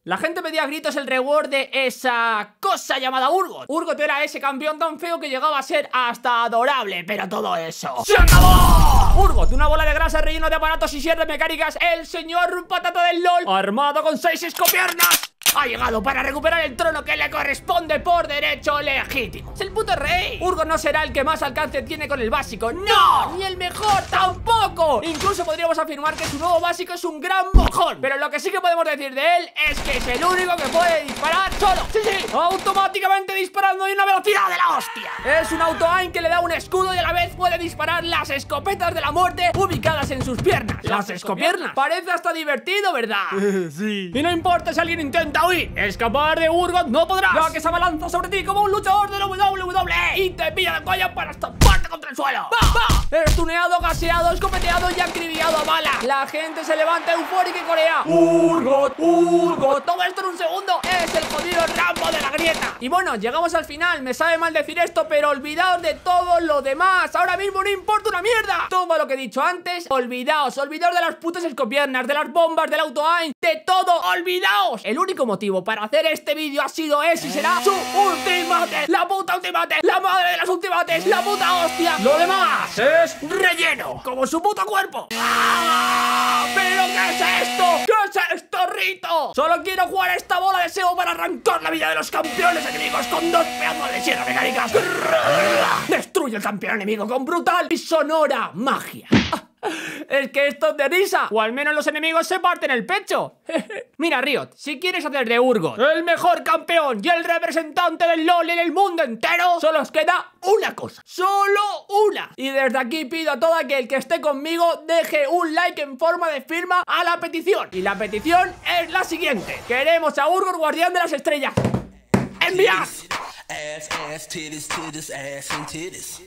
La gente pedía a gritos el reward de esa cosa llamada Urgot. Urgot era ese campeón tan feo que llegaba a ser hasta adorable, pero todo eso ¡se acabó! Urgot, una bola de grasa relleno de aparatos y sierras mecánicas, el señor patata del LOL, armado con 6 escopiernas, ha llegado para recuperar el trono que le corresponde por derecho legítimo. Es el puto rey. Urgot no será el que más alcance tiene con el básico, ¡no! Ni el mejor tampoco. Incluso podríamos afirmar que su nuevo básico es un gran mojón. Pero lo que sí que podemos decir de él es que es el único que puede disparar solo. Sí, sí, automáticamente disparando y una velocidad de la hostia. Es un auto-aim que le da un escudo y a la vez puede disparar las escopetas de la muerte ubicadas en sus piernas. Las escopiernas. Parece hasta divertido, ¿verdad? Sí. Y no importa si alguien intenta huir, escapar de Urgot no podrá, ya que se abalanza sobre ti como un luchador de la WWE y te pilla de cuello para estamparte contra el suelo. ¡Bah! Eres tuneado, gaseado, escopeteado y acribillado a bala. La gente se levanta eufórica y corea Urgot, Urgot. Todo esto en un segundo. Es el jodido Rambo de la grieta. Y bueno, llegamos al final. Me sabe mal decir esto, pero olvidaos de todo lo demás. Ahora mismo no importa una mierda. Todo lo que he dicho antes, olvidaos de las putas escopiernas, de las bombas, del auto-aim, de todo, olvidaos. El único motivo para hacer este vídeo ha sido ese y será su ultimate. La puta ultimate, la madre de las ultimates, la puta hostia. Lo demás es relleno, como su puto cuerpo. ¡Ah! ¿Pero qué es esto? ¿Qué es esto, Rito? Solo quiero jugar a esta bola de SEO para arrancar la vida de los campeones enemigos con 2 pedazos de sierras mecánicas. Destruye el campeón enemigo con brutal y sonora magia. Es que esto es de risa. O al menos los enemigos se parten el pecho. Mira, Riot, si quieres hacer de Urgot el mejor campeón y el representante del LOL en el mundo entero, solo os queda una cosa. Solo una. Y desde aquí pido a todo aquel que esté conmigo deje un like en forma de firma a la petición. Y la petición es la siguiente: queremos a Urgot guardián de las estrellas. ¡Enviad!